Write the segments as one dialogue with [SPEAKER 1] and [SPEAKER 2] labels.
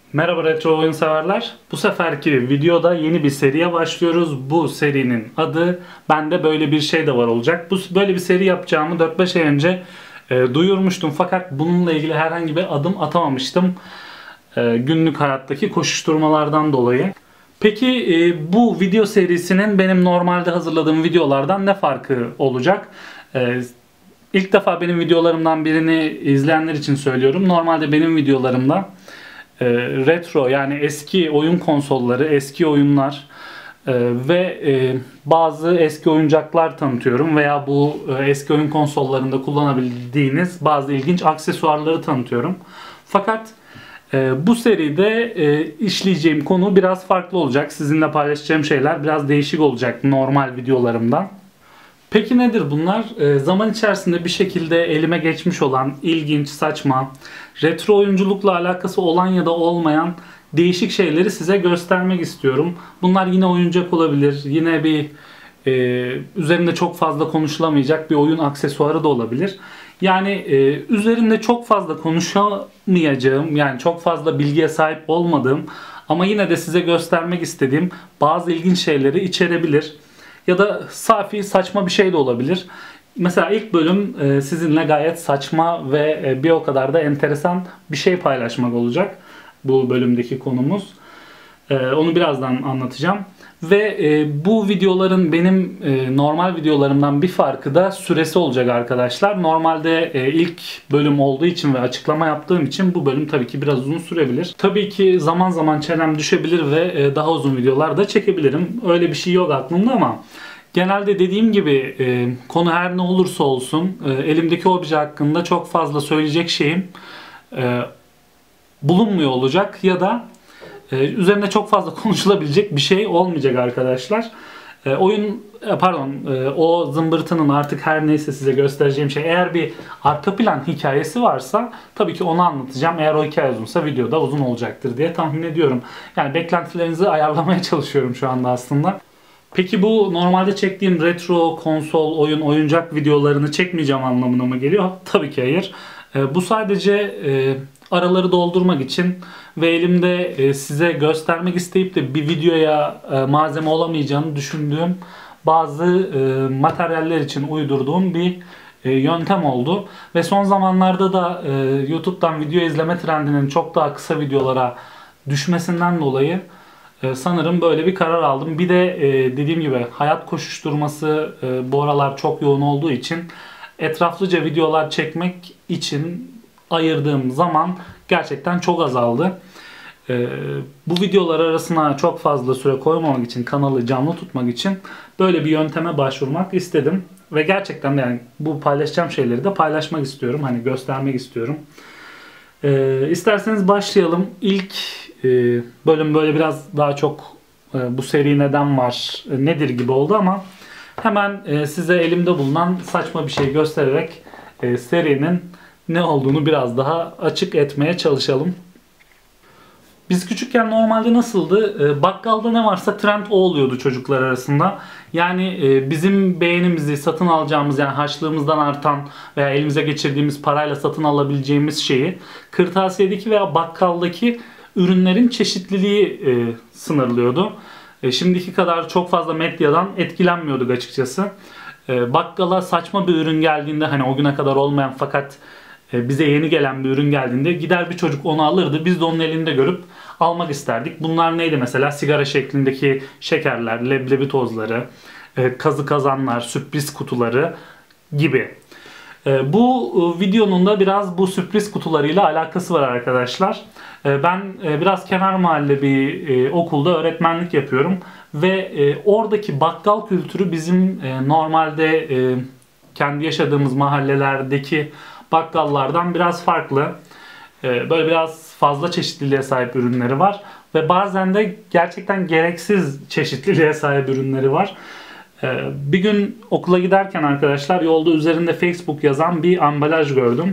[SPEAKER 1] Merhaba retro oyun severler. Bu seferki videoda yeni bir seriye başlıyoruz. Bu serinin adı "Bende böyle bir şey de var" olacak. Böyle bir seri yapacağımı 4-5 ay önce duyurmuştum. Fakat bununla ilgili herhangi bir adım atamamıştım. Günlük hayattaki koşuşturmalardan dolayı. Peki bu video serisinin benim normalde hazırladığım videolardan ne farkı olacak? İlk defa benim videolarımdan birini izleyenler için söylüyorum. Normalde benim videolarımda retro yani eski oyun konsolları, eski oyunlar ve bazı eski oyuncaklar tanıtıyorum veya bu eski oyun konsollarında kullanabildiğiniz bazı ilginç aksesuarları tanıtıyorum. Fakat bu seride işleyeceğim konu biraz farklı olacak. Sizinle paylaşacağım şeyler biraz değişik olacak normal videolarımdan. Peki nedir bunlar? Zaman içerisinde bir şekilde elime geçmiş olan ilginç, saçma, retro oyunculukla alakası olan ya da olmayan değişik şeyleri size göstermek istiyorum. Bunlar yine oyuncak olabilir, yine bir üzerinde çok fazla konuşulamayacak bir oyun aksesuarı da olabilir. Yani üzerinde çok fazla konuşamayacağım, yani çok fazla bilgiye sahip olmadığım ama yine de size göstermek istediğim bazı ilginç şeyleri içerebilir. Ya da safi saçma bir şey de olabilir. Mesela ilk bölüm sizinle gayet saçma ve bir o kadar da enteresan bir şey paylaşmak olacak. Bu bölümdeki konumuz. Onu birazdan anlatacağım. Ve bu videoların benim normal videolarımdan bir farkı da süresi olacak arkadaşlar. Normalde ilk bölüm olduğu için ve açıklama yaptığım için bu bölüm tabii ki biraz uzun sürebilir. Tabii ki zaman zaman çenem düşebilir ve daha uzun videolar da çekebilirim. Öyle bir şey yok aklımda ama genelde dediğim gibi konu her ne olursa olsun elimdeki obje hakkında çok fazla söyleyecek şeyim bulunmuyor olacak ya da üzerine çok fazla konuşulabilecek bir şey olmayacak arkadaşlar. O zımbırtının artık her neyse size göstereceğim şey, eğer bir arka plan hikayesi varsa tabii ki onu anlatacağım. Eğer o hikaye uzunsa video da uzun olacaktır diye tahmin ediyorum. Yani beklentilerinizi ayarlamaya çalışıyorum şu anda aslında. Peki bu normalde çektiğim retro, konsol, oyuncak videolarını çekmeyeceğim anlamına mı geliyor? Tabii ki hayır. Bu sadece araları doldurmak için ve elimde size göstermek isteyip de bir videoya malzeme olamayacağını düşündüğüm bazı materyaller için uydurduğum bir yöntem oldu. Ve son zamanlarda da YouTube'dan video izleme trendinin çok daha kısa videolara düşmesinden dolayı sanırım böyle bir karar aldım. Bir de dediğim gibi hayat koşuşturması bu aralar çok yoğun olduğu için etraflıca videolar çekmek için ayırdığım zaman gerçekten çok azaldı. Bu videolar arasına çok fazla süre koymamak için, kanalı canlı tutmak için böyle bir yönteme başvurmak istedim. Ve gerçekten de yani bu paylaşacağım şeyleri de paylaşmak istiyorum. Hani göstermek istiyorum. İsterseniz başlayalım. İlk bölüm böyle biraz daha çok bu seri neden var, nedir gibi oldu ama hemen size elimde bulunan saçma bir şey göstererek serinin ne olduğunu biraz daha açık etmeye çalışalım. Biz küçükken normalde nasıldı? Bakkalda ne varsa trend o oluyordu çocuklar arasında. Yani bizim beğenimizi satın alacağımız, yani harçlığımızdan artan veya elimize geçirdiğimiz parayla satın alabileceğimiz şeyi kırtasiyedeki veya bakkaldaki ürünlerin çeşitliliği sınırlıyordu. Şimdiki kadar çok fazla medyadan etkilenmiyorduk açıkçası. Bakkala saçma bir ürün geldiğinde, hani o güne kadar olmayan fakat bize yeni gelen bir ürün geldiğinde gider bir çocuk onu alırdı. Biz de onun elinde görüp almak isterdik. Bunlar neydi mesela? Sigara şeklindeki şekerler, leblebi tozları, kazı kazanlar, sürpriz kutuları gibi. Bu videonun da biraz bu sürpriz kutularıyla alakası var arkadaşlar. Ben biraz kenar mahalle bir okulda öğretmenlik yapıyorum. Ve oradaki bakkal kültürü bizim normalde kendi yaşadığımız mahallelerdeki bakkallardan biraz farklı. Böyle biraz fazla çeşitliliğe sahip ürünleri var. Ve bazen de gerçekten gereksiz çeşitliliğe sahip ürünleri var. Bir gün okula giderken arkadaşlar yolda üzerinde Facebook yazan bir ambalaj gördüm.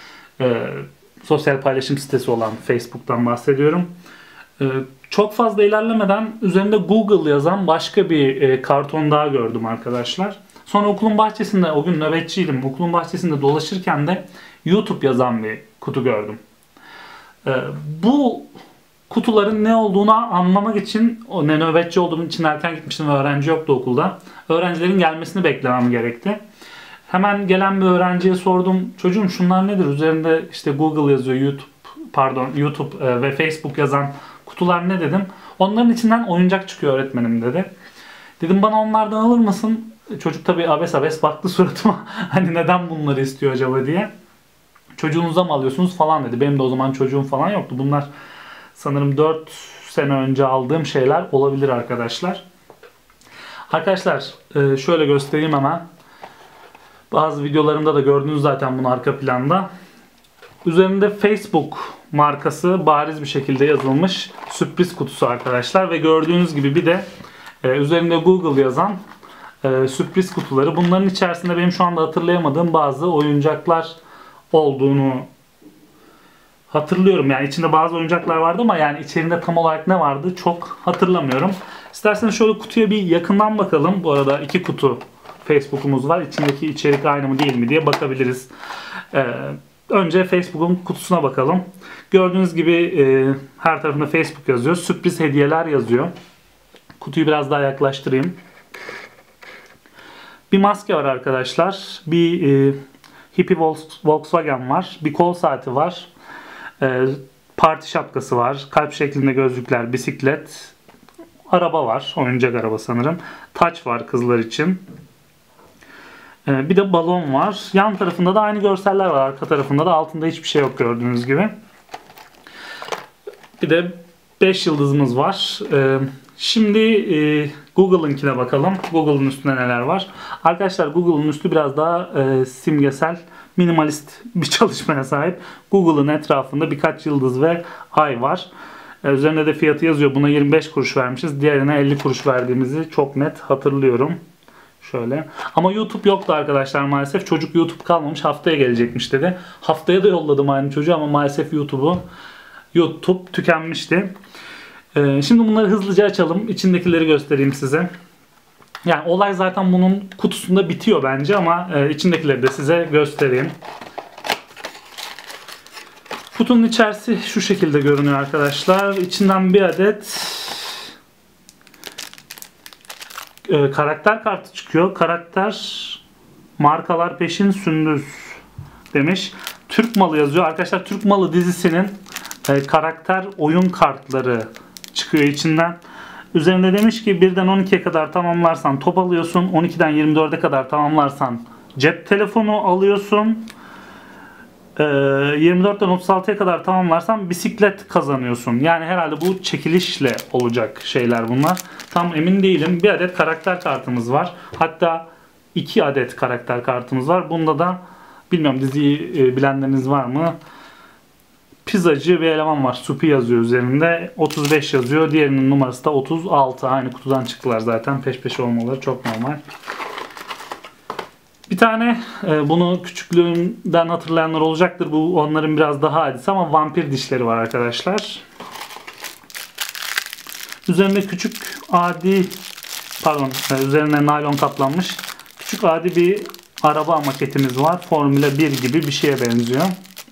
[SPEAKER 1] Sosyal paylaşım sitesi olan Facebook'tan bahsediyorum. Çok fazla ilerlemeden üzerinde Google yazan başka bir karton daha gördüm arkadaşlar. Sonra okulun bahçesinde, o gün nöbetçiydim, okulun bahçesinde dolaşırken de YouTube yazan bir kutu gördüm. Bu Kutuların ne olduğunu anlamak için, o ne nöbetçi olduğum için erken gitmiştim ve öğrenci yoktu okulda. Öğrencilerin gelmesini beklemem gerekti. Hemen gelen bir öğrenciye sordum. Çocuğum şunlar nedir? Üzerinde işte Google yazıyor, YouTube ve Facebook yazan kutular ne dedim. Onların içinden oyuncak çıkıyor öğretmenim dedi. Dedim bana onlardan alır mısın? Çocuk tabii abes abes baktı suratıma. Hani neden bunları istiyor acaba diye. Çocuğunuza mı alıyorsunuz falan dedi. Benim de o zaman çocuğum falan yoktu. Bunlar sanırım 4 sene önce aldığım şeyler olabilir arkadaşlar. Arkadaşlar şöyle göstereyim hemen. Bazı videolarımda da gördünüz zaten bunu arka planda. Üzerinde Facebook markası bariz bir şekilde yazılmış sürpriz kutusu arkadaşlar. Ve gördüğünüz gibi bir de üzerinde Google yazan sürpriz kutuları. Bunların içerisinde benim şu anda hatırlayamadığım bazı oyuncaklar olduğunu hatırlıyorum. Yani içinde bazı oyuncaklar vardı ama yani içerisinde tam olarak ne vardı çok hatırlamıyorum. İsterseniz şöyle kutuya bir yakından bakalım. Bu arada 2 kutu Facebook'umuz var. İçindeki içerik aynı mı değil mi diye bakabiliriz. Önce Facebook'un kutusuna bakalım. Gördüğünüz gibi her tarafında Facebook yazıyor. Sürpriz hediyeler yazıyor. Kutuyu biraz daha yaklaştırayım. Bir maske var arkadaşlar. Bir Hippie Volkswagen var. Bir kol saati var. Parti şapkası var. Kalp şeklinde gözlükler, bisiklet. Araba var. Oyuncak araba sanırım. Taç var kızlar için. Bir de balon var. Yan tarafında da aynı görseller var. Arka tarafında da altında hiçbir şey yok gördüğünüz gibi. Bir de 5 yıldızımız var. Şimdi Google'ınkine bakalım. Google'ın üstünde neler var? Arkadaşlar Google'ın üstü biraz daha simgesel, minimalist bir çalışmaya sahip. Google'ın etrafında birkaç yıldız ve ay var. Üzerinde de fiyatı yazıyor. Buna 25 kuruş vermişiz. Diğerine 50 kuruş verdiğimizi çok net hatırlıyorum. Şöyle. Ama YouTube yoktu arkadaşlar maalesef. Çocuk YouTube kalmamış. Haftaya gelecekmiş dedi. Haftaya da yolladım aynı çocuğu ama maalesef YouTube tükenmişti. Şimdi bunları hızlıca açalım. İçindekileri göstereyim size. Yani olay zaten bunun kutusunda bitiyor bence ama içindekileri de size göstereyim. Kutunun içerisi şu şekilde görünüyor arkadaşlar. İçinden bir adet karakter kartı çıkıyor. Karakter markalar peşin sündüz demiş. Türk Malı yazıyor. Arkadaşlar Türk Malı dizisinin karakter oyun kartları çıkıyor içinden. Üzerinde demiş ki 1'den 12'ye kadar tamamlarsan top alıyorsun. 12'den 24'e kadar tamamlarsan cep telefonu alıyorsun. 24'ten 36'ya kadar tamamlarsan bisiklet kazanıyorsun. Yani herhalde bu çekilişle olacak şeyler bunlar. Tam emin değilim. Bir adet karakter kartımız var. Hatta 2 adet karakter kartımız var. Bunda da bilmiyorum diziyi bilenleriniz var mı? Pizzacı bir eleman var. Supi yazıyor üzerinde. 35 yazıyor. Diğerinin numarası da 36. Aynı kutudan çıktılar zaten. Peş peşe olmaları çok normal. Bir tane bunu küçüklüğümden hatırlayanlar olacaktır. Bu onların biraz daha hadisi ama vampir dişleri var arkadaşlar. Üzerinde küçük üzerine naylon kaplanmış küçük adi bir araba maketimiz var. Formula 1 gibi bir şeye benziyor.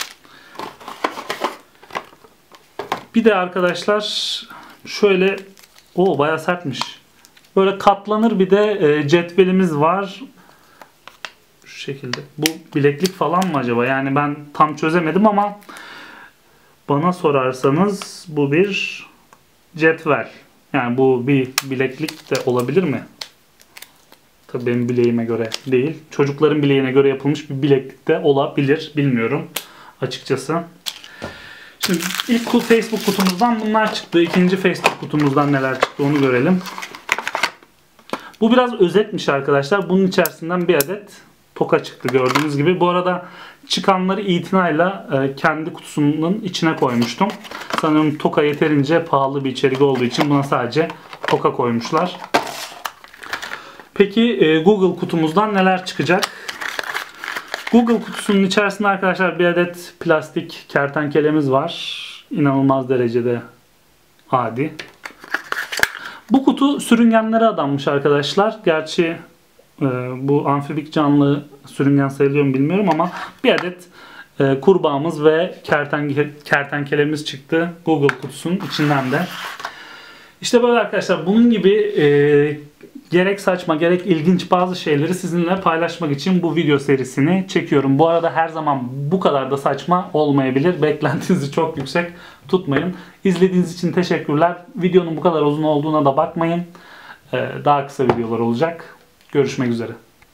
[SPEAKER 1] Bir de arkadaşlar şöyle bayağı sertmiş. Böyle katlanır bir de cetvelimiz var. Şu şekilde. Bu bileklik falan mı acaba? Yani ben tam çözemedim ama bana sorarsanız bu bir cetvel. Yani bu bir bileklik de olabilir mi? Tabii benim bileğime göre değil. Çocukların bileğine göre yapılmış bir bileklik de olabilir. Bilmiyorum açıkçası. Şimdi ilk Facebook kutumuzdan bunlar çıktı. İkinci Facebook kutumuzdan neler çıktı onu görelim. Bu biraz özetmiş arkadaşlar. Bunun içerisinden bir adet toka çıktı gördüğünüz gibi. Bu arada çıkanları itinayla kendi kutusunun içine koymuştum. Sanırım toka yeterince pahalı bir içerik olduğu için buna sadece toka koymuşlar. Peki Google kutumuzdan neler çıkacak? Google kutusunun içerisinde arkadaşlar bir adet plastik kertenkelemiz var. İnanılmaz derecede adi. Bu kutu sürüngenlere adanmış arkadaşlar. Gerçi bu amfibik canlı sürüngen sayılıyor mu bilmiyorum ama bir adet kurbağamız ve kertenkelemiz çıktı Google kutusunun içinden de. İşte böyle arkadaşlar, bunun gibi gerek saçma gerek ilginç bazı şeyleri sizinle paylaşmak için bu video serisini çekiyorum. Bu arada her zaman bu kadar da saçma olmayabilir. Beklentinizi çok yüksek tutmayın. İzlediğiniz için teşekkürler. Videonun bu kadar uzun olduğuna da bakmayın. Daha kısa videolar olacak. Görüşmek üzere.